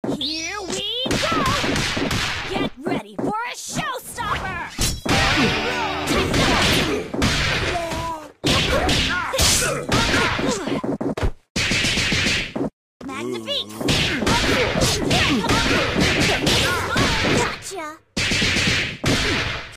Here we go! Get ready for a showstopper!